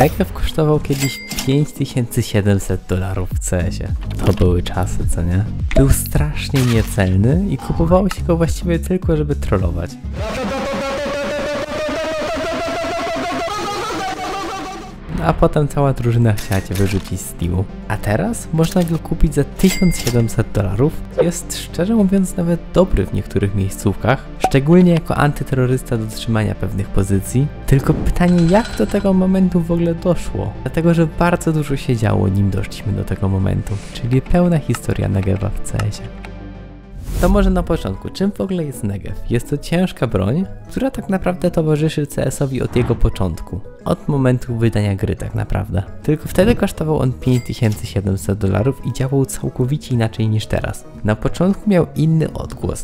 Negev kosztował kiedyś $5700 w CS-ie. To były czasy, co nie? Był strasznie niecelny i kupowało się go właściwie tylko, żeby trollować. A potem cała drużyna chciała cię wyrzucić z teamu. A teraz można go kupić za $1700. Jest, szczerze mówiąc, nawet dobry w niektórych miejscówkach, szczególnie jako antyterrorysta do trzymania pewnych pozycji. Tylko pytanie, jak do tego momentu w ogóle doszło? Dlatego, że bardzo dużo się działo, nim doszliśmy do tego momentu, czyli pełna historia Negeva w CS-ie. To może na początku, czym w ogóle jest Negev? Jest to ciężka broń, która tak naprawdę towarzyszy CS-owi od jego początku. Od momentu wydania gry tak naprawdę. Tylko wtedy kosztował on $5700 i działał całkowicie inaczej niż teraz. Na początku miał inny odgłos.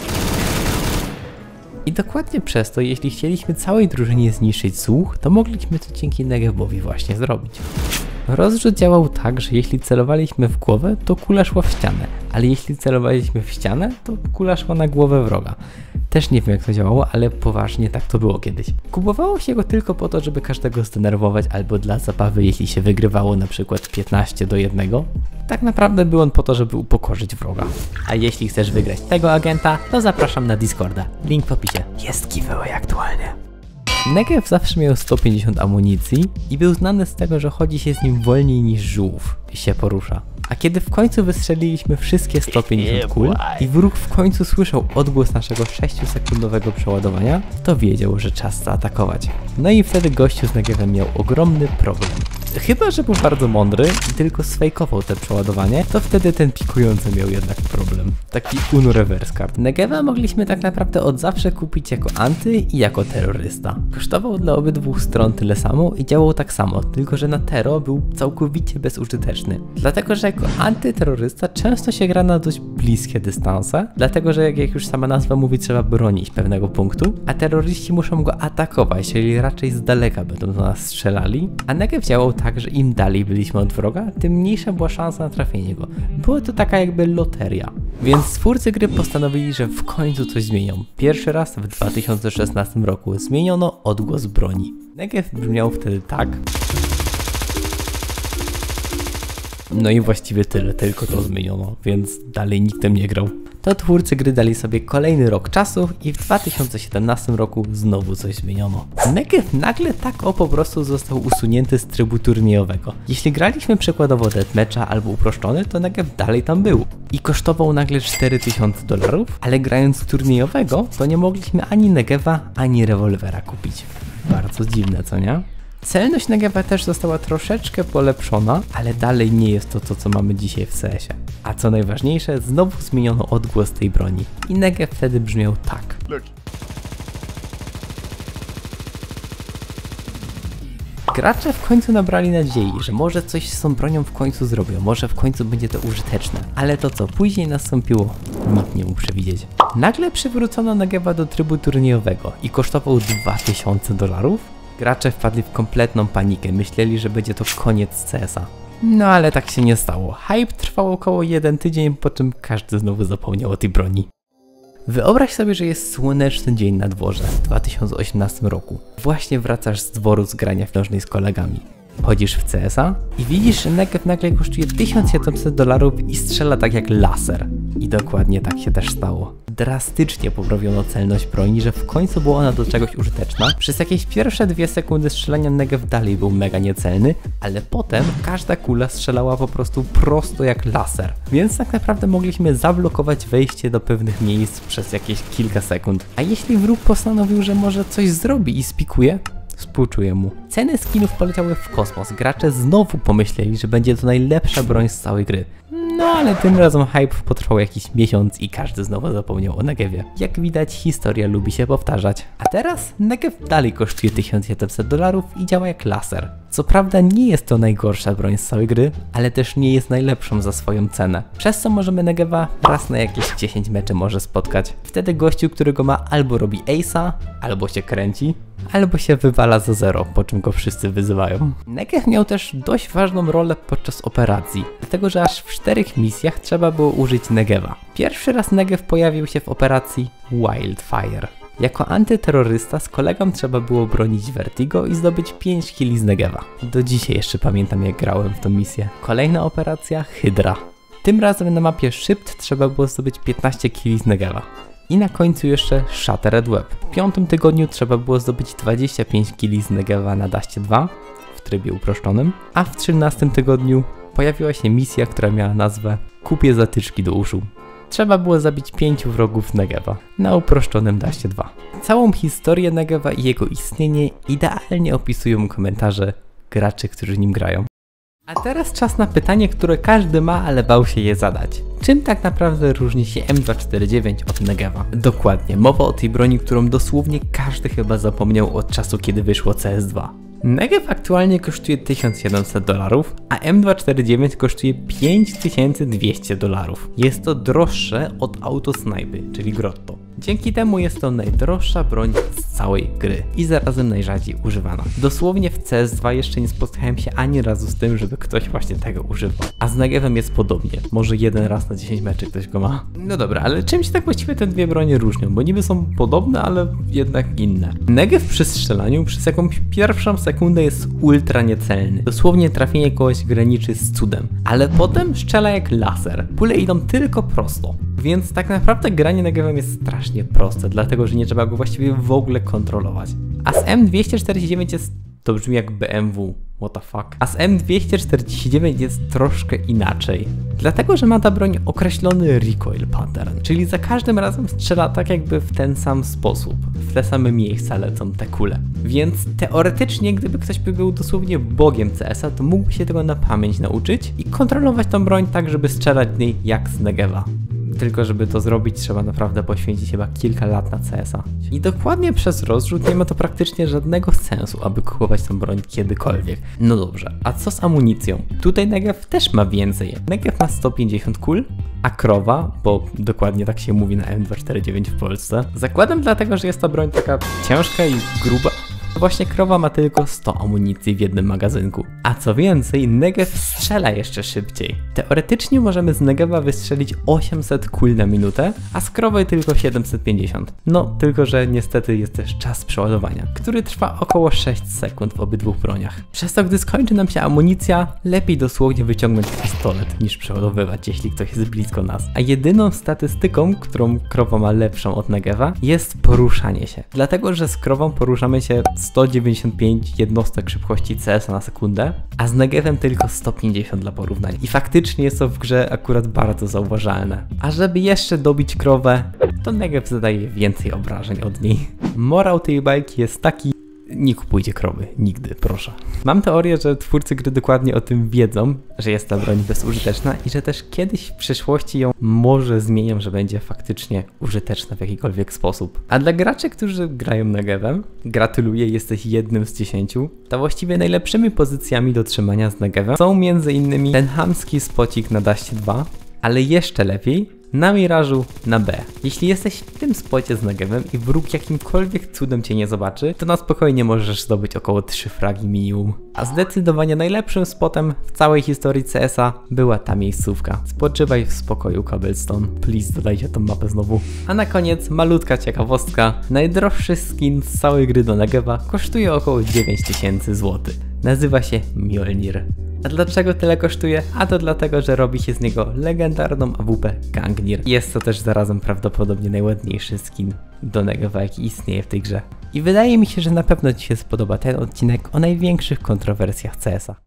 I dokładnie przez to, jeśli chcieliśmy całej drużynie zniszczyć słuch, to mogliśmy to dzięki Negevowi właśnie zrobić. Rozrzut działał tak, że jeśli celowaliśmy w głowę, to kula szła w ścianę, ale jeśli celowaliśmy w ścianę, to kula szła na głowę wroga. Też nie wiem, jak to działało, ale poważnie tak to było kiedyś. Kupowało się go tylko po to, żeby każdego zdenerwować, albo dla zabawy, jeśli się wygrywało na przykład 15-1. Tak naprawdę był on po to, żeby upokorzyć wroga. A jeśli chcesz wygrać tego agenta, to zapraszam na Discorda. Link w opisie. Jest giveaway aktualnie. Negev zawsze miał 150 amunicji i był znany z tego, że chodzi się z nim wolniej niż żółw i się porusza. A kiedy w końcu wystrzeliliśmy wszystkie 150 kul i wróg w końcu słyszał odgłos naszego 6-sekundowego przeładowania, to wiedział, że czas zaatakować. No i wtedy gościu z Negevem miał ogromny problem. Chyba że był bardzo mądry i tylko sfejkował te przeładowanie, to wtedy ten pikujący miał jednak problem. Taki uno reverse card. Negeva mogliśmy tak naprawdę od zawsze kupić jako anty i jako terrorysta. Kosztował dla obydwu stron tyle samo i działał tak samo, tylko że na Tero był całkowicie bezużyteczny. Dlatego, że jako antyterrorysta często się gra na dość bliskie dystanse, dlatego, że jak już sama nazwa mówi, trzeba bronić pewnego punktu, a terroryści muszą go atakować, czyli raczej z daleka będą do nas strzelali, a Negev działał tak, że im dalej byliśmy od wroga, tym mniejsza była szansa na trafienie go. Była to taka jakby loteria. Więc twórcy gry postanowili, że w końcu coś zmienią. Pierwszy raz w 2016 roku zmieniono odgłos broni. Negev brzmiał wtedy tak. No i właściwie tyle, tylko to zmieniono, więc dalej nikt tym nie grał. To twórcy gry dali sobie kolejny rok czasu i w 2017 roku znowu coś zmieniono. Negev nagle tak po prostu został usunięty z trybu turniejowego. Jeśli graliśmy przykładowo deathmatcha albo uproszczony, to Negev dalej tam był. I kosztował nagle $4000, ale grając turniejowego, to nie mogliśmy ani Negeva, ani rewolwera kupić. Bardzo dziwne, co nie? Celność Negeva też została troszeczkę polepszona, ale dalej nie jest to, co mamy dzisiaj w CS-ie. A co najważniejsze, znowu zmieniono odgłos tej broni. I Negev wtedy brzmiał tak. Gracze w końcu nabrali nadziei, że może coś z tą bronią w końcu zrobią, może w końcu będzie to użyteczne. Ale to co później nastąpiło, nikt nie mógł przewidzieć. Nagle przywrócono Negeva do trybu turniejowego i kosztował $2000. Gracze wpadli w kompletną panikę, myśleli, że będzie to koniec CS-a. No ale tak się nie stało. Hype trwał około 1 tydzień, po czym każdy znowu zapomniał o tej broni. Wyobraź sobie, że jest słoneczny dzień na dworze w 2018 roku. Właśnie wracasz z dworu z grania w nożnej z kolegami. Chodzisz w CS-a i widzisz, że Negev nagle kosztuje $1700 i strzela tak jak laser. I dokładnie tak się też stało. Drastycznie poprawiono celność broni, że w końcu była ona do czegoś użyteczna. Przez jakieś pierwsze 2 sekundy strzelania Negev dalej był mega niecelny, ale potem każda kula strzelała po prostu prosto jak laser. Więc tak naprawdę mogliśmy zablokować wejście do pewnych miejsc przez jakieś kilka sekund. A jeśli wróg postanowił, że może coś zrobi i spikuje, współczuję mu. Ceny skinów poleciały w kosmos. Gracze znowu pomyśleli, że będzie to najlepsza broń z całej gry. No ale tym razem hype potrwał jakiś miesiąc i każdy znowu zapomniał o Negevie. Jak widać, historia lubi się powtarzać. A teraz Negev dalej kosztuje $1700 i działa jak laser. Co prawda nie jest to najgorsza broń z całej gry, ale też nie jest najlepszą za swoją cenę. Przez co możemy Negeva raz na jakieś 10 meczy może spotkać. Wtedy gościu, który go ma, albo robi ace'a, albo się kręci, albo się wywala za 0, po czym go wszyscy wyzywają. Negev miał też dość ważną rolę podczas operacji, dlatego że aż w 4 misjach trzeba było użyć Negeva. Pierwszy raz Negev pojawił się w operacji Wildfire. Jako antyterrorysta z kolegą trzeba było bronić Vertigo i zdobyć 5 killi z Negeva. Do dzisiaj jeszcze pamiętam, jak grałem w tą misję. Kolejna operacja Hydra. Tym razem na mapie Szypt trzeba było zdobyć 15 killi z Negeva. I na końcu jeszcze Shattered Web. W 5. tygodniu trzeba było zdobyć 25 killi z Negeva na Dustie 2 w trybie uproszczonym, a w 13. tygodniu pojawiła się misja, która miała nazwę Kupię zatyczki do uszu. Trzeba było zabić 5 wrogów Negeva na uproszczonym Dustie 2. Całą historię Negeva i jego istnienie idealnie opisują komentarze graczy, którzy nim grają. A teraz czas na pytanie, które każdy ma, ale bał się je zadać. Czym tak naprawdę różni się M249 od Negeva? Dokładnie, mowa o tej broni, którą dosłownie każdy chyba zapomniał od czasu, kiedy wyszło CS2. Negev aktualnie kosztuje $1700, a M249 kosztuje $5200. Jest to droższe od Autosnipy, czyli Grotto. Dzięki temu jest to najdroższa broń z całej gry i zarazem najrzadziej używana. Dosłownie w CS2 jeszcze nie spotkałem się ani razu z tym, żeby ktoś właśnie tego używał. A z Negevem jest podobnie. Może jeden raz na 10 meczy ktoś go ma. No dobra, ale czym się tak właściwie te dwie bronie różnią? Bo niby są podobne, ale jednak inne. Negev przy strzelaniu przez jakąś pierwszą sekundę jest ultra niecelny. Dosłownie trafienie kogoś graniczy z cudem. Ale potem strzela jak laser. Kule idą tylko prosto. Więc tak naprawdę granie Negevem jest strasznie proste, dlatego że nie trzeba go właściwie w ogóle kontrolować. A z M249 jest... to brzmi jak BMW, what the fuck. A z M249 jest troszkę inaczej. Dlatego, że ma ta broń określony recoil pattern, czyli za każdym razem strzela tak jakby w ten sam sposób. W te same miejsca lecą te kule. Więc teoretycznie, gdyby ktoś był dosłownie bogiem CS-a, to mógłby się tego na pamięć nauczyć i kontrolować tą broń tak, żeby strzelać w niej jak z Negeva. Tylko żeby to zrobić, trzeba naprawdę poświęcić chyba kilka lat na CS-a. I dokładnie przez rozrzut nie ma to praktycznie żadnego sensu, aby kupować tę broń kiedykolwiek. No dobrze, a co z amunicją? Tutaj Negev też ma więcej. Negev ma 150 kul, a krowa, bo dokładnie tak się mówi na M249 w Polsce, zakładam dlatego, że jest to broń taka ciężka i gruba. Właśnie krowa ma tylko 100 amunicji w jednym magazynku. A co więcej, Negev strzela jeszcze szybciej. Teoretycznie możemy z Negeva wystrzelić 800 kul na minutę, a z krowy tylko 750. No, tylko że niestety jest też czas przeładowania, który trwa około 6 sekund w obydwu broniach. Przez to, gdy skończy nam się amunicja, lepiej dosłownie wyciągnąć pistolet niż przeładowywać, jeśli ktoś jest blisko nas. A jedyną statystyką, którą krowa ma lepszą od Negeva, jest poruszanie się. Dlatego, że z krową poruszamy się 195 jednostek szybkości CS na sekundę, a z Negevem tylko 150 dla porównania. I faktycznie jest to w grze akurat bardzo zauważalne. A żeby jeszcze dobić krowę, to Negev zadaje więcej obrażeń od niej. Morał tej bajki jest taki: nie kupujcie krowy, nigdy, proszę. Mam teorię, że twórcy gry dokładnie o tym wiedzą, że jest ta broń bezużyteczna i że też kiedyś w przyszłości ją może zmienią, że będzie faktycznie użyteczna w jakikolwiek sposób. A dla graczy, którzy grają Negevem, gratuluję, jesteś jednym z 10. To właściwie najlepszymi pozycjami do trzymania z Negevem są m.in. ten chamski spocik na Dustie 2, ale jeszcze lepiej na Mirażu na B. Jeśli jesteś w tym spocie z Negevem i wróg jakimkolwiek cudem cię nie zobaczy, to na spokojnie możesz zdobyć około 3 fragi minimum. A zdecydowanie najlepszym spotem w całej historii CS-a była ta miejscówka. Spoczywaj w spokoju, Cobblestone. Please, dodajcie tą mapę znowu. A na koniec malutka ciekawostka. Najdroższy skin z całej gry do Negeva kosztuje około 9000 zł. Nazywa się Mjolnir. A dlaczego tyle kosztuje? A to dlatego, że robi się z niego legendarną AWP Gangnir. Jest to też zarazem prawdopodobnie najładniejszy skin do Negeva, jaki istnieje w tej grze. I wydaje mi się, że na pewno Ci się spodoba ten odcinek o największych kontrowersjach CS-a.